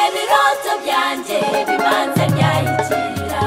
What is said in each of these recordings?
ebiroto byanje bibanze byahitira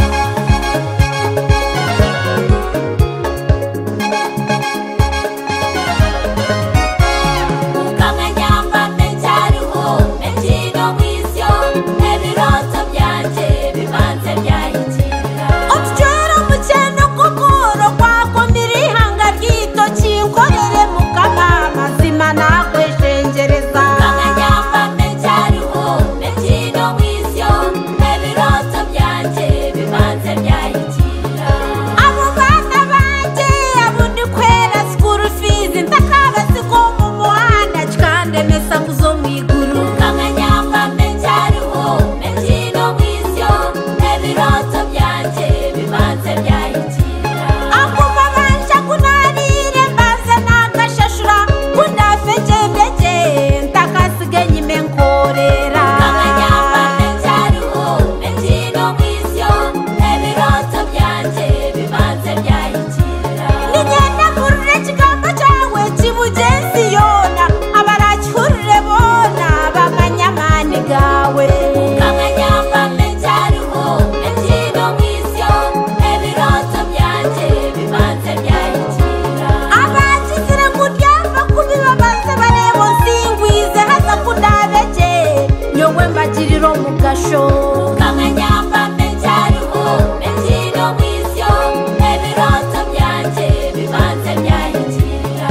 ukamanyamba menjariho menjino mwisyo ebiroto byanje bibanze byahitira otujero mukeno kokoro kwako ndirihanga ryito kinkorere mukama mazima nakweshengereza ukamanyamba menjariho menjino mwisyo ebiroto byanje bibanze byahitira abo bana banje abundi kwera school fees ndakabasiko mu muhanda cikandemesa kuzo mwiguru ukamanyamba menjariho menjino mwisyo ebiroto byanje bibanze byahitira akuva banje kunarire mbaza nakashashura kundafejebeje ntakasigenye imenkorera ukamanyamba menjariho menjino mwisyo ebiroto byanje bibanze byahitira nigenda kurure kigambo cyawe kibugenzi yona abarakihurure bona bamanyamani gawe ukamanyamba menjariho menjino mwisyo ebiroto byanje bibanze byahitira abakizire kuryama kubibabaza barebo singwize haza kundabeje nyowe mbagiriro mugasho ukamanyamba menjariho menjino mwisyo ebiroto byanje bibanze byahitira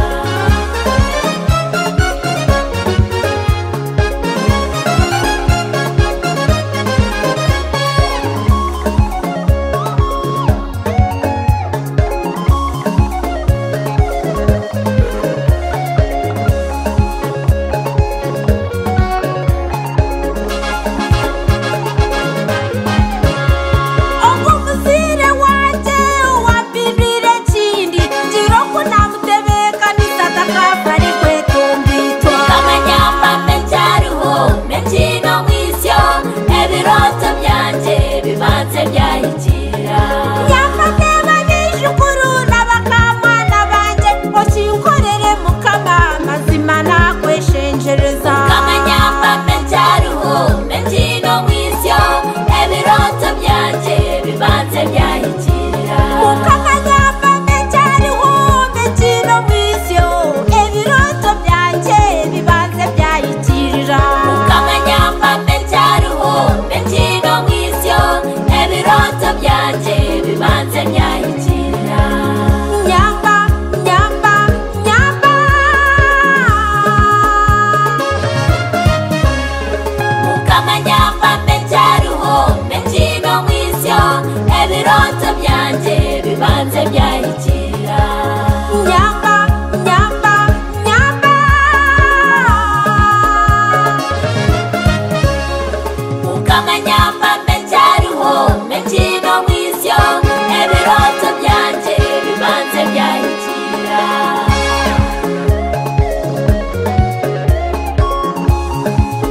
Ogumuzire wanje wapirire chindi jiroko namutebeka nisatakafari kwetombitwa ukamanyamba menjariho menjino mwisyo ebiroto byanje bibanze byahitira nyambateba nijukuru n'abakamwana banje okinkorere mukama mazima nakweshengereza ukamanyamba menjariho menjino mwisyo ebiroto byanje bibanze byahitira ukamanyamba menjariho menjino mwisyo ebiroto byanje bibanze byahitirira ukamanyamba menjariho menjino mwisyo ebiroto byanje bibanze byahitira nyamba nyamba nyamba ukamanyamba menjariho menjino mwisyo ebiroto byanje bibanze byahitira nyamba nyamba nyamba ukamanyamba menjariho menjino mwisyo ebiroto byanje bibanze byahitira